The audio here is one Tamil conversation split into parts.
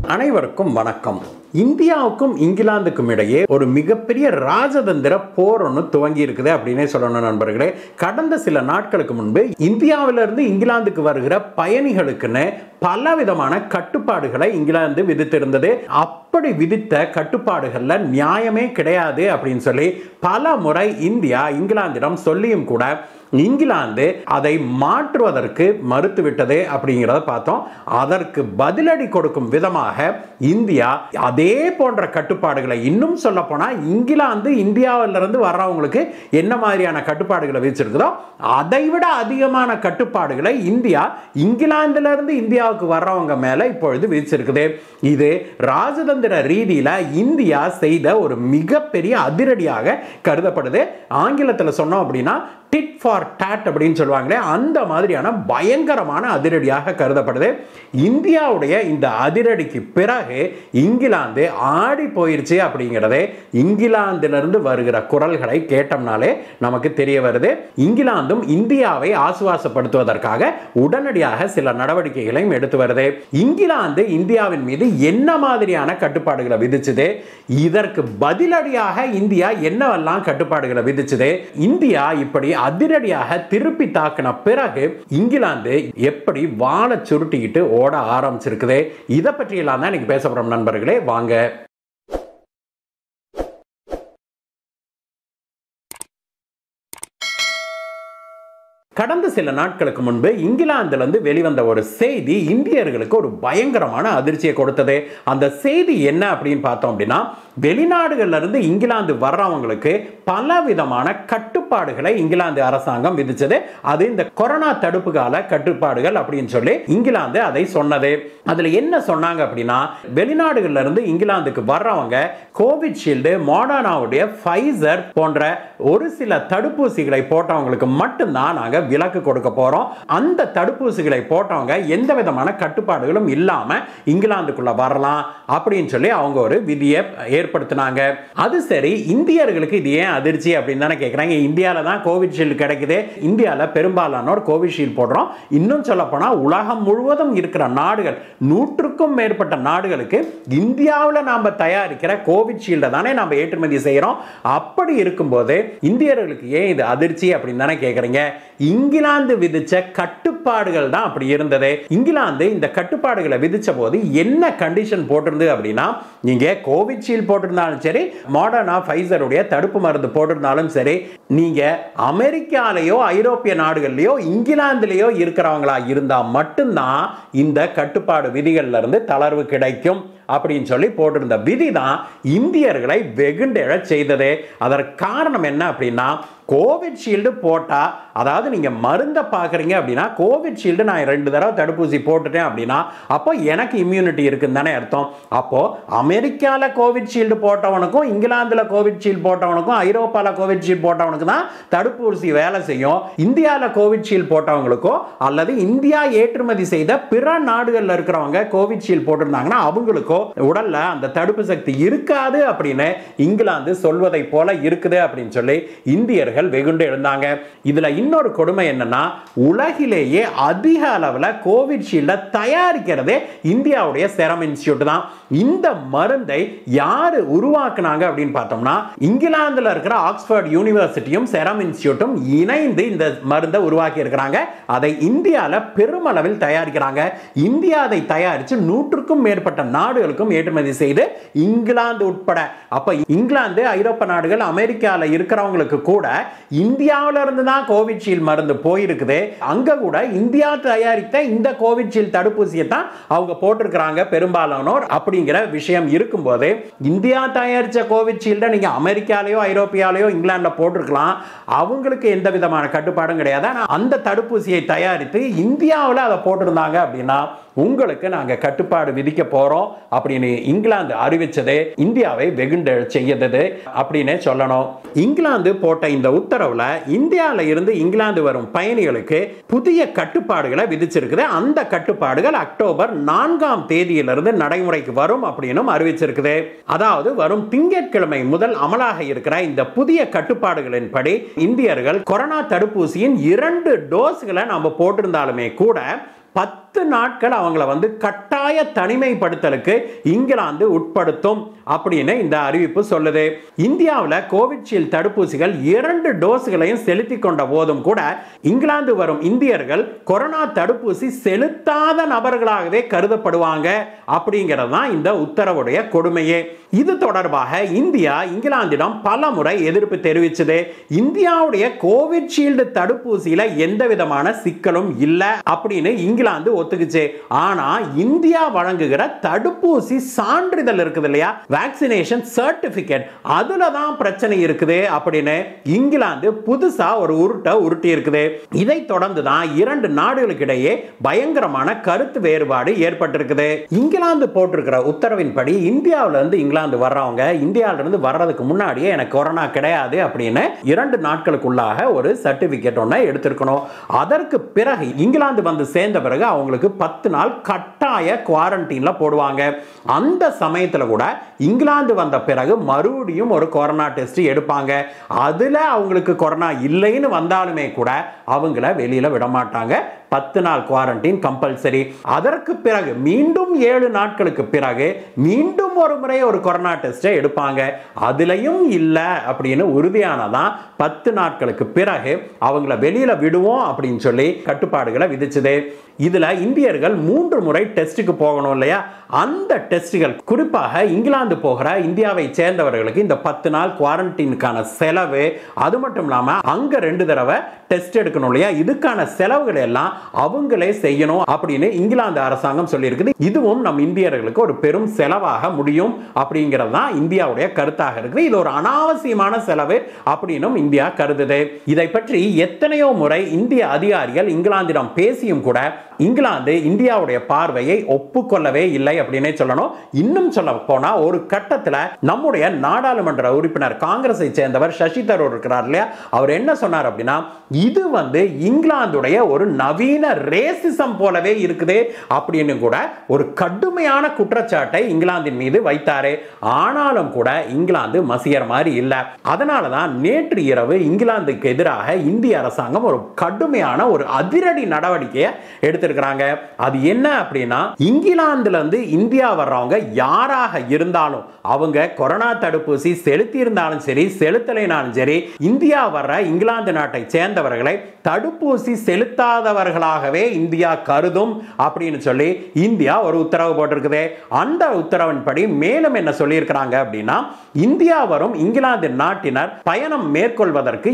அனைவருக்கும் வணக்கம். இந்தியாவுக்கும் இங்கிலாந்துக்கும் இடையே ஒரு மிகப்பெரிய ராஜதந்திர போர் ஒன்று துவங்கி இருக்குது அப்படின்னே சொல்லணும் நண்பர்களே. கடந்த சில நாட்களுக்கு முன்பு இந்தியாவிலிருந்து இங்கிலாந்துக்கு வருகிற பயணிகளுக்குன்னு பல விதமான கட்டுப்பாடுகளை இங்கிலாந்து விதித்திருந்தது. அப்படி விதித்த கட்டுப்பாடுகள்ல நியாயமே கிடையாது அப்படின்னு சொல்லி பல முறை இந்தியா இங்கிலாந்திடம் சொல்லியும் கூட இங்கிலாந்து அதை மாற்றுவதற்கு மறுத்துவிட்டது அப்படிங்கிறத பார்த்தோம். அதற்கு பதிலடி கொடுக்கும் விதமாக இந்தியா அதே போன்ற கட்டுப்பாடுகளை, இன்னும் சொல்ல போனா இங்கிலாந்து இந்தியாவிலிருந்து வர்றவங்களுக்கு என்ன மாதிரியான கட்டுப்பாடுகளை விதிச்சிருக்குதோ அதை விட அதிகமான கட்டுப்பாடுகளை இந்தியா இங்கிலாந்திலிருந்து இந்தியாவுக்கு வர்றவங்க மேல இப்பொழுது விதிச்சிருக்குது. இது ராஜதந்திர ரீதியில இந்தியா செய்த ஒரு மிகப்பெரிய அதிரடியாக கருதப்படுது. ஆங்கிலத்தில் சொன்னோம் அப்படின்னா டிட் ஃபார் டாட் அப்படின்னு சொல்லுவாங்களே, அந்த மாதிரியான பயங்கரமான அதிரடியாக கருதப்படுது. இந்தியாவுடைய இந்த அதிரடிக்கு பிறகு இங்கிலாந்து ஆடி போயிருச்சு அப்படிங்கிறதே இங்கிலாந்திலிருந்து வருகிற குரல்களை கேட்டோம்னாலே நமக்கு தெரிய வருது. இங்கிலாந்தும் இந்தியாவை ஆசுவாசப்படுத்துவதற்காக உடனடியாக சில நடவடிக்கைகளையும் எடுத்து வருது. இங்கிலாந்து இந்தியாவின் மீது என்ன மாதிரியான கட்டுப்பாடுகளை விதிச்சது, இதற்கு பதிலடியாக இந்தியா என்னவெல்லாம் கட்டுப்பாடுகளை விதிச்சது, இந்தியா இப்படி அதிரடியாக திருப்பி தாக்கின பிறகு இங்கிலாந்து எப்படி வாழை சுருட்டிக்கிட்டு ஓட ஆரம்பிச்சிருக்குது, இதை பற்றி எல்லாம் தான் இன்னைக்கு பேச போறோம் நண்பர்களே. வாங்க. கடந்த சில நாட்களுக்கு முன்பு இங்கிலாந்திலிருந்து வெளிவந்த ஒரு செய்தி இந்தியர்களுக்கு ஒரு பயங்கரமான அதிர்ச்சியை கொடுத்தது. அந்த செய்தி என்ன அப்படின்னு பார்த்தோம் அப்படின்னா, வெளிநாடுகள்ல இருந்து இங்கிலாந்து வர்றவங்களுக்கு பல விதமான கட்டுப்பாடுகளை இங்கிலாந்து அரசாங்கம் விதிச்சது. அது இந்த கொரோனா தடுப்பு கால கட்டுப்பாடுகள் அப்படின்னு சொல்லி இங்கிலாந்து அதை சொன்னது. அதுல என்ன சொன்னாங்க அப்படின்னா, வெளிநாடுகள்ல இருந்து இங்கிலாந்துக்கு வர்றவங்க கோவிஷீல்டு, மாடர்னாவுடைய ஃபைசர் போன்ற ஒரு சில தடுப்பூசிகளை போட்டவங்களுக்கு மட்டும்தான் நாங்க விலக்கு கொடுக்க போறோம். அந்த தடுப்பூசிகளை போட்டவங்க எந்த விதமான கட்டுப்பாடுகளும் இல்லாம இங்கிலாந்துக்குள்ள வரலாம் அப்படின்னு சொல்லி அவங்க ஒரு விதியை ஏற்படுத்தினாங்க. அது சரி, இந்தியர்களுக்கு இது ஏன் அதிர்ச்சி அப்படின்னு தானே கேட்குறாங்க. இந்தியாவில தான் கோவிஷீல்டு கிடைக்குது, இந்தியாவில் பெரும்பாலானோர் கோவிஷீல்டு போடுறோம். இன்னும் சொல்ல போனா உலகம் முழுவதும் இருக்கிற நாடுகள், 100க்கும் மேற்பட்ட நாடுகளுக்கு இந்தியாவில் நாம தயாரிக்கிற கோவிஷீல்டை தானே நாம ஏற்றுமதி செய்யறோம். அப்படி இருக்கும்போது இந்தியர்களுக்கு ஏன் இது அதிர்ச்சி அப்படின்னு தானே கேட்குறீங்க. இங்கிலாந்து விதிச்ச கட்டுப்பாடுகள் தான் அப்படி இருந்தது. இங்கிலாந்து இந்த கட்டுப்பாடுகளை விதிச்ச போது என்ன கண்டிஷன் போட்டிருந்தது அப்படின்னா, நீங்க கோவிஷீல்டு போட்டிருந்தாலும் சரி, மாடர்னா ஃபைசருடைய தடுப்பு மருந்து போட்டிருந்தாலும் சரி, நீங்க அமெரிக்காலேயோ ஐரோப்பிய நாடுகள்லயோ இங்கிலாந்துலயோ இருக்கிறவங்களா இருந்தா மட்டும்தான் இந்த கட்டுப்பாடு விதிகள்ல இருந்து தளர்வு கிடைக்கும் அப்படின்னு சொல்லி போட்டிருந்த விதி தான் இந்தியர்களை வெகுண்டெழ செய்தது. அதற்கு காரணம் என்ன அப்படின்னா, கோவிஷீல்டு போட்டா, அதாவது நீங்க மருந்தை பார்க்குறீங்க அப்படின்னா, கோவிஷீல்டு நான் 2 தடவை தடுப்பூசி போட்டுட்டேன் அப்படின்னா அப்போ எனக்கு இம்யூனிட்டி இருக்குன்னு தானே அர்த்தம். அப்போ அமெரிக்காவில் கோவிஷீல்டு போட்டவனுக்கும் இங்கிலாந்துல கோவிஷீல்டு போட்டவனுக்கும் ஐரோப்பாவில் கோவிஷீல்டு போட்டவனுக்கு தான் தடுப்பூசி வேலை செய்யும். இந்தியாவில் கோவிஷீல்டு போட்டவங்களுக்கோ அல்லது இந்தியா ஏற்றுமதி செய்த பிற நாடுகளில் இருக்கிறவங்க கோவிஷீல்டு போட்டிருந்தாங்கன்னா அவங்களுக்கோ உடல்ல அந்த தடுப்பு சக்தி இருக்காது அப்படின்னு இங்கிலாந்து சொல்வதை போல இருக்குது அப்படின்னு சொல்லி இந்தியர்கள் வெகுண்டு எழுந்தாங்க. இதுல இன்னொரு கொடுமை என்னன்னா, உலகிலேயே அதிக அளவில் கோவிஷீல்டை தயாரிக்கிறதே இந்தியாவுடைய செரம் இன்ஸ்டிடியூட் தான். இந்த மருந்தை யாரு உருவாக்குனாங்க அப்படின்னு பார்த்தோம்னா, இங்கிலாந்துல இருக்கிற ஆக்ஸ்போர்ட் யூனிவர்சிட்டியும் செரம் இன்ஸ்டிடியூட்டும் இணைந்து இந்த மருந்தை உருவாக்கி இருக்கிறாங்க. அதை இந்தியாவில் பெருமளவில் தயாரிக்கிறாங்க. இந்தியா அதை தயாரித்து 100க்கும் மேற்பட்ட நாடுகளுக்கும் ஏற்றுமதி செய்து, இங்கிலாந்து உட்பட, அப்ப இங்கிலாந்து, ஐரோப்பிய நாடுகள், அமெரிக்காவில் இருக்கிறவங்களுக்கு கூட இந்தியாவில இருந்து தான் கோவிஷீல்டு மருந்து போயிருக்குது. அங்க கூட இந்தியா தயாரித்த இந்த கோவிஷீல்டு தடுப்பூசியை தான் அவங்க போட்டிருக்கிறாங்க பெரும்பாலானோர். அப்படிங்கிற விஷயம் இருக்கும்போது இந்தியா தயாரிச்ச கோவிஷீல்டை நீங்க அமெரிக்காலேயோ ஐரோப்பியாலேயோ இங்கிலாந்துல போட்டிருக்கலாம், அவங்களுக்கு எந்த விதமான கட்டுப்பாடும் கிடையாது. அந்த தடுப்பூசியை தயாரித்து இந்தியாவில் அதை போட்டிருந்தாங்க அப்படின்னா உங்களுக்கு நாங்க கட்டுப்பாடு விதிக்க போறோம் அப்படின்னு இங்கிலாந்து அறிவிச்சதே இந்தியாவை வெகுண்டு செய்யது அப்படின்னு சொல்லணும். இங்கிலாந்து போட்ட இந்த உத்தரவுல இந்தியாவில இருந்து இங்கிலாந்து வரும் பயணிகளுக்கு புதிய கட்டுப்பாடுகளை விதிச்சிருக்குது. அந்த கட்டுப்பாடுகள் அக்டோபர் 4ஆம் தேதியிலிருந்து நடைமுறைக்கு வரும் அப்படின்னு அறிவிச்சிருக்குது. அதாவது வரும் திங்கட்கிழமை முதல் அமலாக இருக்கிற இந்த புதிய கட்டுப்பாடுகளின்படி இந்தியர்கள் கொரோனா தடுப்பூசியின் 2 டோஸ்களை நாம போட்டிருந்தாலுமே கூட 10 10 நாட்கள் அவங்கள வந்து கட்டாய தனிமைப்படுத்தலுக்கு இங்கிலாந்து உட்படுத்தும் அப்படின்னு இந்த அறிவிப்பு சொல்லுது. இந்தியாவில் கோவிஷீல்டு தடுப்பூசிகள் 2 டோஸ்களையும் செலுத்திக் கொண்ட போதும் கூட இங்கிலாந்து வரும் இந்தியர்கள் கொரோனா தடுப்பூசி செலுத்தாத நபர்களாகவே கருதப்படுவாங்க அப்படிங்கிறது தான் இந்த உத்தரவுடைய கொடுமையே. இது தொடர்பாக இந்தியா இங்கிலாந்திடம் பல முறை எதிர்ப்பு தெரிவிச்சது. இந்தியாவுடைய கோவிஷீல்டு தடுப்பூசியில எந்த விதமான சிக்கலும் இல்லை அப்படின்னு இங்கிலாந்து ஒத்துக்குச்சு. ஆனா இந்தியா வழங்குகிற தடுப்பூசி சான்றிதழ் இருக்குது இல்லையா, வேக்சினேஷன் சர்டிபிகேட், அதுல தான் பிரச்சனை இருக்குது அப்படின்னு இங்கிலாந்து புதுசா ஒரு உருட்டி இருக்குது. இதை தொடர்ந்து தான் 2 நாடுகளுக்கு இடையே பயங்கரமான கருத்து வேறுபாடு ஏற்பட்டிருக்குது. இங்கிலாந்து போட்டிருக்கிற உத்தரவின்படி இந்தியாவில இருந்து இங்கிலாந்து வர்றவங்க இந்தியாவில இருந்து வர்றதுக்கு முன்னாடியே எனக்கு கொரோனா கிடையாது அப்படின்னு 2 நாட்களுக்குள்ளாக ஒரு சர்டிபிகேட் ஒன்றை எடுத்திருக்கணும். அதற்கு பிறகு இங்கிலாந்து வந்து சேர்ந்த பிறகு அவங்களுக்கு 10 நாள் கட்டாய குவாரண்டைன்ல போடுவாங்க. அந்த சமயத்தில் கூட இங்கிலாந்து வந்த பிறகு மறுபடியும் ஒரு கொரோனா டெஸ்ட் எடுப்பாங்க. அதுல அவங்களுக்கு கொரோனா இல்லைன்னு வந்தாலுமே கூட அவங்கள வெளியில விட மாட்டாங்க. 10 நாள் குவாரண்டைன் கம்பல்சரி. அதற்கு பிறகு மீண்டும் 7 நாட்களுக்கு பிறகு மீண்டும் ஒரு முறை ஒரு கொரோனா டெஸ்ட் எடுப்பாங்க. அதுலயும் இல்ல அப்படின்னு உறுதியானதான் 10 நாட்களுக்கு பிறகு அவங்கள வெளியில விடுவோம் அப்படின்னு சொல்லி கட்டுப்பாடுகளை விதிச்சது. இதுல இந்தியர்கள் 3 முறை டெஸ்டுக்கு போகணும் இல்லையா, அந்த டெஸ்டுகள் குறிப்பாக இங்கிலாந்து போகிற இந்தியாவை சேர்ந்தவர்களுக்கு இந்த 10 நாள் குவாரண்டைனுக்கான செலவு, அது மட்டும் இல்லாம அங்க 2 தடவை டெஸ்ட் எடுக்கணும் இல்லையா, இதுக்கான செலவுகள் எல்லாம் அவங்களே செய்யணும் அப்படின்னு இங்கிலாந்து அரசாங்கம் சொல்லியிருக்குது. இதுவும் நம் இந்தியர்களுக்கு ஒரு பெரும் செலவாக முடியும் அப்படிங்கிறது தான் இந்தியாவுடைய கருத்தாக இருக்குது. இது ஒரு அனாவசியமான செலவு அப்படின்னு இந்தியா கருதுது. இதை பற்றி எத்தனையோ முறை இந்திய அதிகாரிகள் இங்கிலாந்திடம் பேசியும் கூட இங்கிலாந்து இந்தியாவுடைய பார்வையை ஒப்புக்கொள்ளவே இல்லை அப்படின்னே சொல்லணும். இன்னும் சொல்ல போனா ஒரு கட்டத்தில் நம்முடைய நாடாளுமன்ற உறுப்பினர் காங்கிரஸை சேர்ந்தவர் சசி தரூர் இருக்கிறார் இல்லையா, அவர் என்ன சொன்னார் அப்படின்னா, இது வந்து இங்கிலாந்துடைய ஒரு நவீன ரேசிசம் போலவே இருக்குது அப்படின்னு கூட ஒரு கடுமையான குற்றச்சாட்டை இங்கிலாந்தின் மீது வைத்தாரு. ஆனாலும் கூட இங்கிலாந்து மசியற மாதிரி இல்லை. அதனாலதான் நேற்று இரவு இங்கிலாந்துக்கு எதிராக இந்திய அரசாங்கம் ஒரு கடுமையான ஒரு அதிரடி நடவடிக்கையை எடுத்திருக்கிறாங்க. அது என்ன அப்படின்னா, இங்கிலாந்துல இருந்து இந்தியா வர்றவங்க யாராக இருந்தாலும் அவங்க கொரோனா தடுப்பூசி செலுத்தி இருந்தாலும் சரி செலுத்தலைனாலும் சரி, இந்தியா வர்ற இங்கிலாந்து நாட்டை சேர்ந்தவர்களை தடுப்பூசி செலுத்தாதவர்களாகவே இந்தியா கருதும் அப்படின்னு சொல்லி இந்தியா ஒரு உத்தரவு போட்டிருக்குது. அந்த உத்தரவின்படி மேலும் என்ன சொல்லியிருக்கிறாங்க அப்படின்னா, இந்தியா வரும் இங்கிலாந்து நாட்டினர் பயணம் மேற்கொள்வதற்கு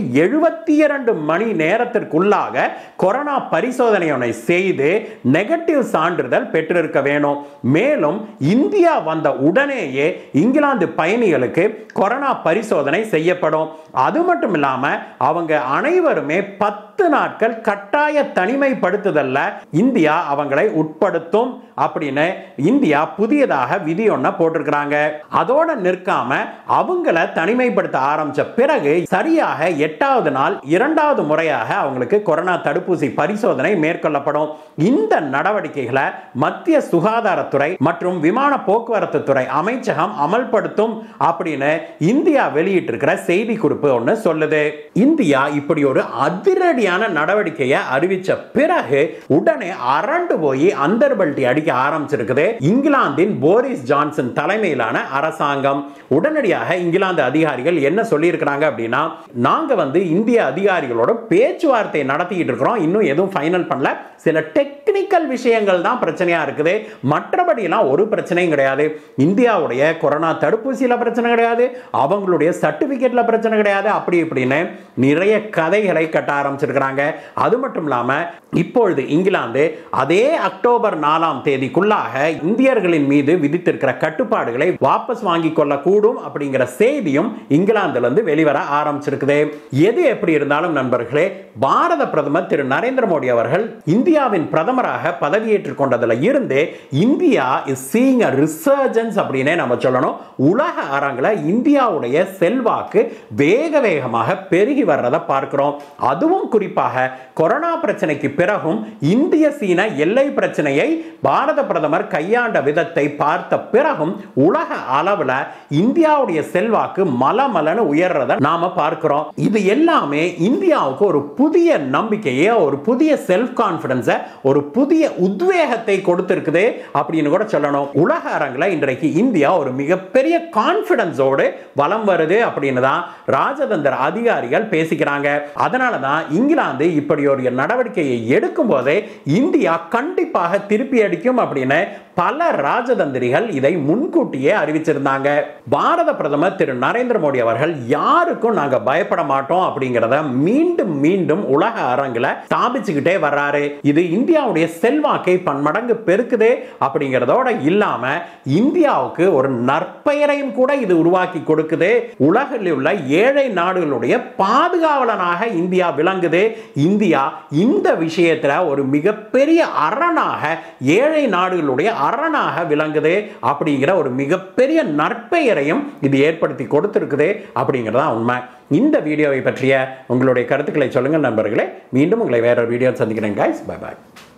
72 மணி நேரத்திற்குள்ளாக கொரோனா பரிசோதனை செய்து நெகட்டிவ் சான்றிதழ் பெற்றிருக்க வேணும். மேலும் இந்தியா வந்த உடனேயே இங்கிலாந்து பயணிகளுக்கு கொரோனா பரிசோதனை செய்யப்படும். அது மட்டும் இல்லாம அவங்க அனைவருமே 10 நாட்கள் கட்டாய தனிமைப்படுத்துதல்ல இந்தியா அவங்களை உட்படுத்தும் அப்படின்னு இந்தியா புதியதாக விதி ஒன்ன போட்டிருக்கிறாங்க. அதோட நிற்காம அவங்கள தனிமைப்படுத்த ஆரம்பிச்ச பிறகு சரியாக 8வது நாள் 2வது முறையாக அவங்களுக்கு கொரோனா தடுப்பூசி பரிசோதனை மேற்கொள்ளப்படும். இந்த நடவடிக்கைகளை மத்திய சுகாதாரத்துறை மற்றும் விமான போக்குவரத்து துறை அமைச்சகம் அமல்படுத்தும் அப்படின்னு இந்தியா வெளியிட்டிருக்கிற செய்தி குறிப்பு ஒன்று சொல்லுது. இந்தியா இப்படி ஒரு அதிரடியான நடவடிக்கையை அறிவிச்ச பிறகு உடனே அரண்டு போய் அந்தர்பல்ட்டி அடிக்க ஆரம்பிச்சிருக்குது இங்கிலாந்தின் போரிஸ் ஜான்சன் தலைமையிலான அரசாங்கம். உடனடியாக இங்கிலாந்து அதிகாரிகள் என்ன சொல்லியிருக்கிறாங்க அப்படின்னா, நாங்க வந்து இந்திய அதிகாரிகளோட பேச்சுவார்த்தை நடத்திட்டு இருக்கிறோம், இன்னும் எதுவும் ஃபைனல் பண்ணல, சில டெக்னிக்கல் விஷயங்கள் தான் பிரச்சனையா இருக்குது, மற்றபடி எல்லாம் ஒரு பிரச்சனையும் கிடையாது. இந்தியாவுடைய கொரோனா தடுப்பூசியில பிரச்சனை கிடையாது, அவங்களுடைய சர்டிபிகேட்ல பிரச்சனை கிடையாது, அப்படி இப்படின்னு நிறைய கதைகளை கட்ட ஆரம்பிச்சிருக்கிறாங்க. அது மட்டும் இல்லாம இப்பொழுது இங்கிலாந்து அதே அக்டோபர் 4ஆம் தேதிக்குள்ளாக இந்தியர்களின் மீது விதித்திருக்கிற கட்டுப்பாடுகளை வாபஸ் வாங்கிக் கொள்ள கூடும் அப்படிங்கிற செய்தியும் இங்கிலாந்துல இருந்து வெளிவர ஆரம்பிச்சிருக்குது. எது எப்படி இருந்தாலும் நண்பர்களே, பாரத பிரதமர் திரு நரேந்திர மோடி அவர்கள் இந்தியாவின் பிரதமராக பதவியேற்றுக் கொண்டதுல இருந்து India is seeing a resurgence அப்படினே நம்ம சொல்லணும். உலக அரங்கில் இந்தியாவுடைய செல்வாக்கு வேக வேகமாக பெருகி வர்றதை பார்க்கிறோம். அதுவும் குறிப்பாக கொரோனா பிரச்சனைக்கு பிறகும் இந்திய சீன எல்லை பிரச்சனையை பாரத பிரதமர் கையாண்ட விதத்தை பார்த்த பிறகும் உலக அளவில் இந்தியாவுடைய செல்வாக்கு மலமலன்னு உயர்றதை நாம பார்க்கிறோம். இது எல்லாமே இந்தியாவுக்கு ஒரு புதிய நம்பிக்கையை, ஒரு புதிய செல்ஃப் கான்பிடன்ஸை, ஒரு புதிய உத்வேகத்தை கொடுத்திருக்குது அப்படின்னு கூட சொல்லணும். உலக அரங்கில் இன்றைக்கு இந்தியா ஒரு மிகப்பெரிய கான்பிடன்ஸோடு வலம் வருது அப்படின்னு தான் ராஜதந்திர அதிகாரிகள் பேசிக்கிறாங்க. அதனால தான் இங்கிலாந்து இப்படி ஒரு நடவடிக்கையை எடுக்கும் போதே இந்தியா கண்டிப்பாக திருப்பி அடிக்கும் அப்படின்னு பல ராஜதந்திரிகள் இதை முன்கூட்டியே அறிவிச்சிருந்தாங்க. பாரத பிரதமர் திரு நரேந்திர மோடி அவர்கள் யாருக்கும் நாங்க பயப்பட மாட்டோம் அப்படிங்கறத மீண்டும் மீண்டும் உலக அரங்கில ஸ்தாபிச்சுக்கிட்டே வர்றாரு. இது இந்தியாவுடைய செல்வாக்கை பன்மடங்கு பெருக்குது அப்படிங்கறதோட இல்லாம இந்தியாவுக்கு ஒரு நற்பெயரையும் கூட இது உருவாக்கி கொடுக்குது. உலகில் உள்ள ஏழை நாடுகளுடைய பாதுகாவலனாக இந்தியா விளங்குது. இந்தியா இந்த விஷயத்துல ஒரு மிகப்பெரிய அரணாக, ஏழை நாடுகளுடைய அரணாக விளங்குது அப்படிங்கிற ஒரு மிகப்பெரிய நற்பெயரையும் இது ஏற்படுத்தி கொடுத்திருக்குது அப்படிங்கிறதா உண்மை. இந்த வீடியோவை பற்றிய உங்களுடைய கருத்துக்களை சொல்லுங்கள் நண்பர்களே. மீண்டும் உங்களை வேற வீடியோ சந்திக்கிறேன். பை பாய்.